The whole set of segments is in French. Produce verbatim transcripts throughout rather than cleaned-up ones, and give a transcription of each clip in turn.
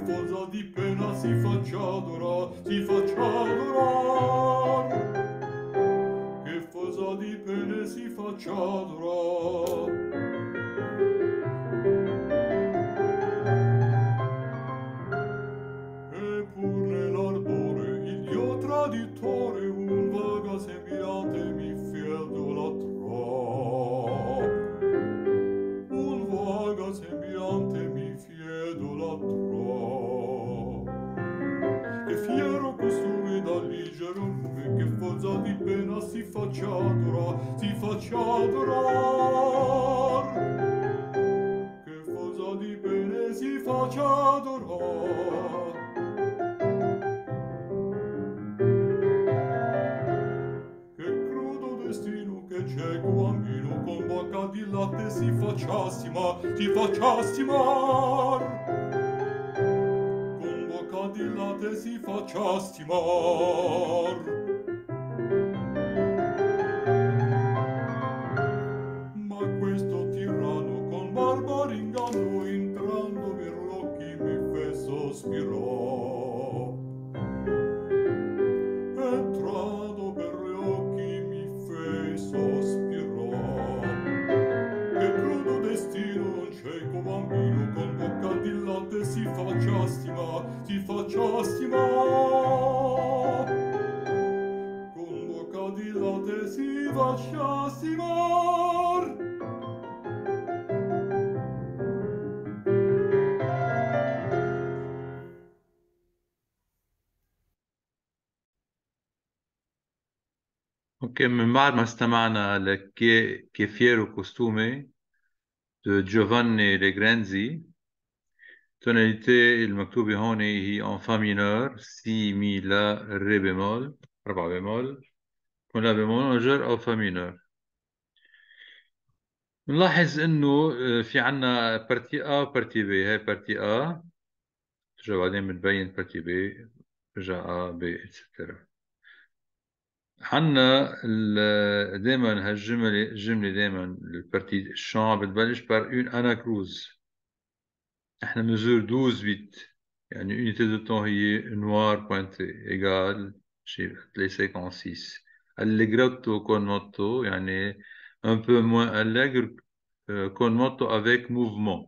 forza di pena si faccia adorare, si faccia adorare. Che forza di pena si faccia adorare. E pur nell'ardore il dio traditore un vaga sembiante mi fiedolattrò. Un vaga sembiante mi fiedolattrò. Che fiero costume da ligero nume, che forza di pena si faccia adorar, si faccia adorar. Che forza di pena si faccia adorar. Che crudo destino che cieco bambino con bocca di latte si faccia stimar, si faccia stimar. Con bocca di latte si faccia stimar. Ma questo tirano con barbaro inganno entrando per occhi mi fe sospirò. Entrando per gli occhi mi fe sospirò. Che crudo destino un cieco bambino con bocca di latte si faccia stimar, si faccia stimar. Con bocca di latte si faccia stimar. اوكي، من بعد ما استمعنا لكي كيفيرو كوستومي de Giovanni Legrenzi. tonalité المكتوبة هون هي en fa mineur سي مي لا ري بيمول أربعة بيمول كون لا بيمول ماجور أو فا mineur. نلاحظ إنه آه، في عنا بارتي A وبارتي B. هاي بارتي A، ترجع بعدين بتبين بارتي B، ترجع A B إتسترا. عنا ال- دايما هالجملة الجملة دايما البارتي الشام بتبلش بار اون اناكروز. احنا بنزور دوز بيت، يعني unité de temps هي noir pointé égal شيء خمسة allegretto con motto يعني un peu moins allègre euh, con motto avec mouvement.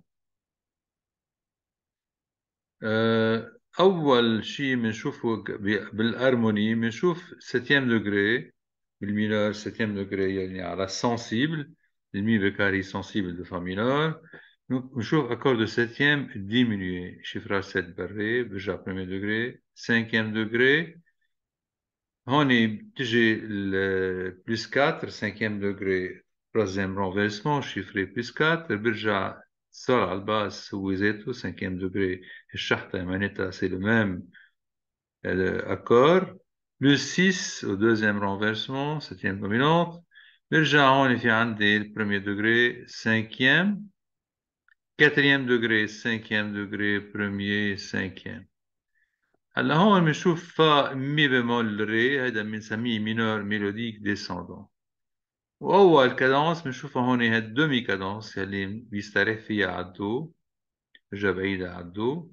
آه، أول شيء بنشوفه ب- بالهارموني بنشوف سبتيام دوغري بالمينور. سبتيام دوغري يعني على سنسيبل، المي بكاري سنسيبل دو فا مينور. بنشوف أكورد دو سبتيام ديمينوي شفرات سات بري برجع بريمي دوغري سانكيام دوغري. هون بتجي البلس أربعة سانكيام دوغري تروزيام رونفيرسمون شيفري بلس أربعة برجع صار على الباس هو ذاته سانكيام دوغري. الشحطة معناتها سي لو ميم accord. بلس ستة au deuxième renversement septième dominante. برجع هون في عندي البريمير دوغري cinquième quatrième degré cinquième degré premier cinquième. هلا هون بنشوف فا مي بيمول ري، هيدا بنسميه مينور ميلوديك ديسوندون. واول كادانس بنشوفها هون هي الدومي كادانس اللي بيستريح فيها على الدو، برجع بعيدها على الدو،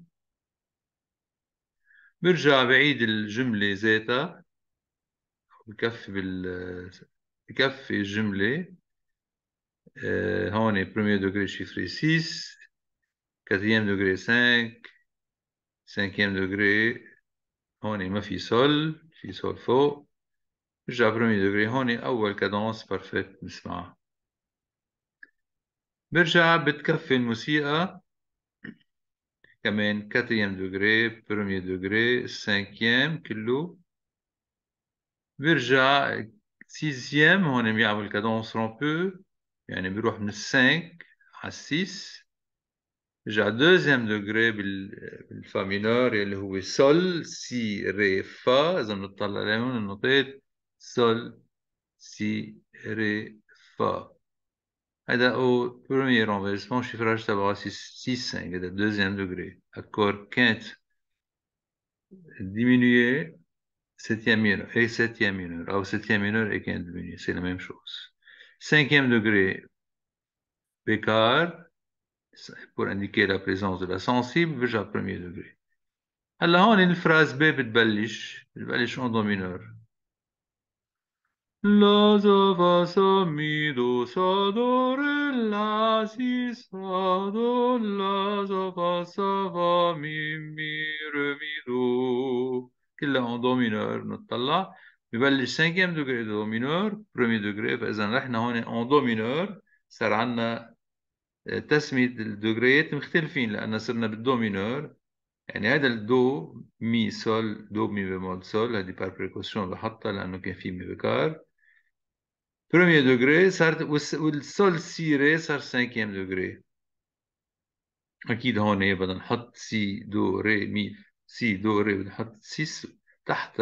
برجع بعيد الجملة ذاتها، بكفي بال بكفي الجملة. آه هون premier degré chiffré ستة، quatrième degré cinq، cinquième degré هون ما في سول، في سول فوق. برجع premier degré هون أول كادانس بارفيت نسمعها. برجع بتكفي الموسيقى كمان quatrième degré premier degré cinquième كله. برجع sixième هون بيعمل كادانس رومبو، يعني بيروح من الخمسة على الستة. برجع دوزيام دوغري بالفا مينور اللي هو سول سي ري فا. إذا بنطلع عليهم النوتات سول سي ري فا. هذا هو premier renversement chiffrage تبعه ستة خمسة. هذا دوزيام دوغري accord quinte diminué septième mineur et septième mineur ou septième mineur et quinte diminué, c'est la même chose. Cinquième degré bécard pour indiquer la présence de la sensible, déjà premier degré. هلا هون الفراز ب بتبلش بتبلش اون دو مينور. لا زا فا مي دو صا دو ري لا سي صا دو لا زا فا صا فا مي مي ري مي دو، كلها اون دو مينور. نطلع ببلش سانكيام دوغري دو مينور برومي دوغري، فاذا رحنا هون اون دو مينور صار عندنا تسمية الدوغريات مختلفين لأن صرنا بالدو مينور. يعني هذا الدو مي سول دو مي بيمول سول، هذه بار بريكوشن بحطها لأنه كان في مي بكار بروميير دوغري صارت، والسول سي ري صار سانكيام دوغري. أكيد هون بدنا نحط سي دو ري مي، سي دو ري بدنا نحط سي تحت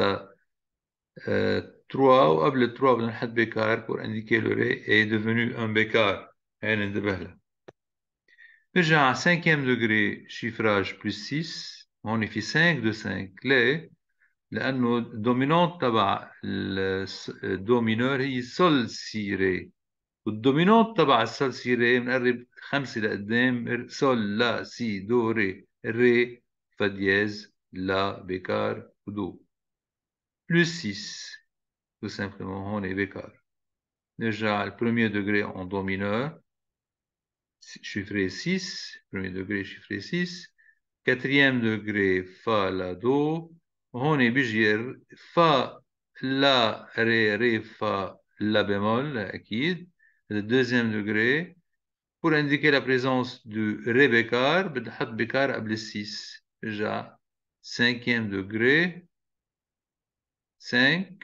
تروا، وقبل تروا بدنا نحط بيكار pour indiquer le ré est devenu un bécard. هاي ننتبه لها. نرجع على سانكيام دوغري شيفراج بلس ستة، هون في خمسة دو خمسة. ليه؟ لأنه الدومينونت تبع الدو مينور هي سول سي ري، والدومينونت تبع السول سي ري بنقرب خمسة لقدام، سول لا سي دو ري ري فا دياز لا بيكار ودو بلس ستة tout simplement هون بيكار. نرجع على البروميير دوغري en دو mineur chiffré six، premier degré chiffré six، quatrième degré fa la do، وهون بيجي fa la ré ré fa la bémol أكيد le deuxième degré. Pour indiquer la présence du ré bécard بدي أحط bécard قبل six. رجع cinquième degré cinq،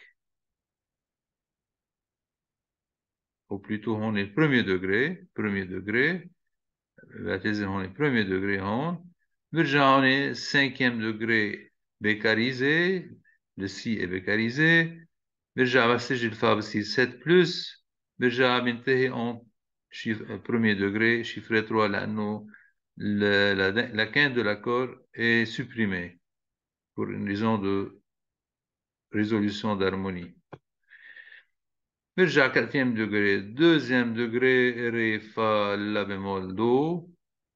ou plutôt هون le premier degré premier degré بعتذر هون premier degré هون. برجع هون cinquième degré bécarisé، le si est bécarisé. برجع بسجل فا بصير sept plus. برجع بنتهي en chiffre premier degré chiffré trois لأنه le- la, la quinte de l'accord est supprimée pour une raison de résolution d'harmonie. برجع quatrième degré deuxième degré ré fa la bémol do.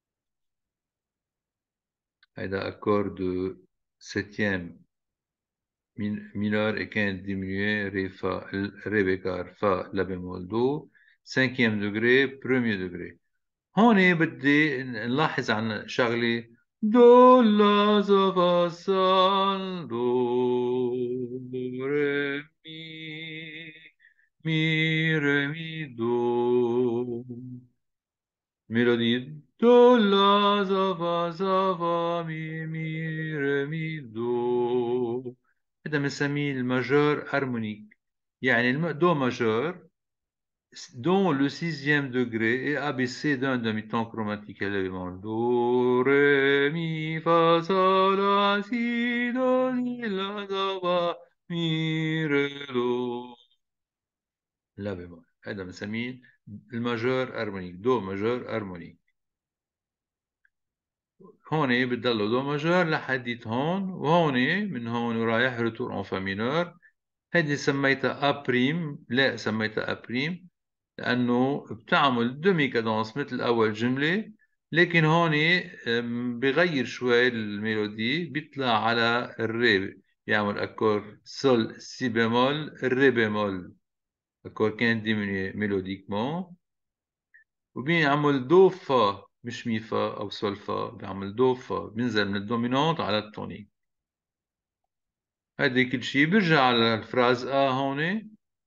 هذا accord de septième mineur et quinte diminué ré fa ré bécard fa la bémol do. cinquième degré premier degré. هون بدي نلاحظ عن شغلة دو لا زا فا صال دو ري مي مي ري مي دو. ميلودي دو لا زا فا زا فا مي مي ري مي دو، هذا بنسميه الماجور هارمونيك. يعني الم- دو ماجور dont le sixième degré est abaissé d'un demi-ton chromatique élément. Do, ré, mi, fa, sol, la, si, do, si, la, do, fa, mi, ré, do. لا بيمول، هذا بنسميه الماجور هارمونيك، دو ماجور هارمونيك. هون بتضل دو ماجور لحديت هون، وهون من هون ورايح ريتور اون فا مينور. هذه سميتها ا بريم. لا سميتها ا بريم لأنه بتعمل دومي كادونس مثل أول جملة، لكن هون أم، بغير شوي الميلودي، بيطلع على الري، بيعمل أكور سول سي بيمول الري بيمول، أكور كان ديميني ميلوديكمون، وبيعمل دو فا مش مي فا أو سول فا، بيعمل دو فا، بينزل من الدومينونت على التونيك. هذا كل شيء. بيرجع على الفراز آ هون،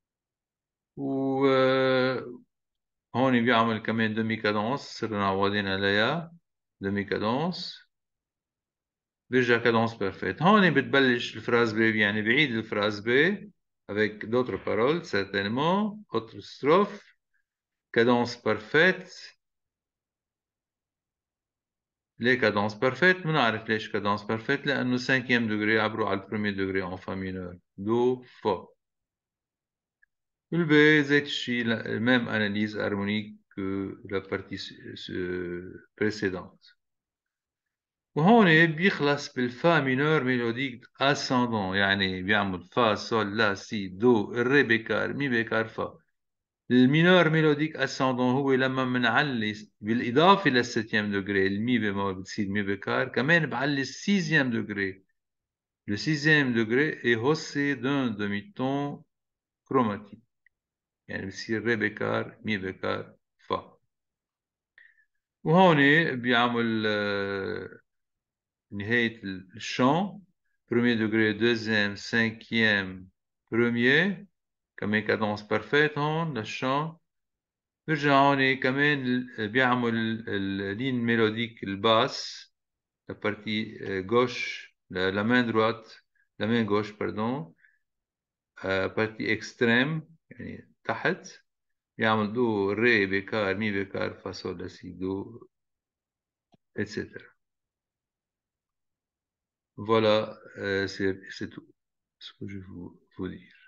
و هون بيعمل كمان دومي كادونس صرنا عوضين عليها دومي كادونس. بيرجع كادونس بيرفكت. هون بتبلش الفراز بي، يعني بعيد الفراز بي avec d'autres paroles certainement autre strophe cadence parfaite. ليه cadence parfaite؟ بنعرف ليش cadence parfaite، لأنه cinquième degré عبروا على البريمير degré en fa mineur do fa. البي زيت الشيء même analyse harmonique que la partie précédente. وهون بيخلص بالفا مينور ميلوديك اسcendant، يعني بيعمل فا سول لا سي دو الري بيكار مي بيكار فا. المينور ميلوديك اسcendant هو لما بنعلي بالاضافه للسيتيام دوغري المي بيمول بتصير مي بيكار، كمان بعلي السيزيام دوغري Le sixième degré est haussé d'un demi-ton chromatique. يعني بصير ري بيكار مي بيكار فا. وهون بيعمل آه، نهاية الشان. Premier degré, deuxième, cinquième, premier. كمان cadence parfaite هون للشان. برجع هون كمان ال- بيعمل اللين ميلوديك الباس. La partie euh, gauche, la, la main droite, la main gauche, pardon, euh, partie extrême, يعني تحت. يعمل دو ري بيكار مي بيكار فا صول لا سي دو et cetera. Voilà, euh, c'est c'est tout ce que je vous vous dire.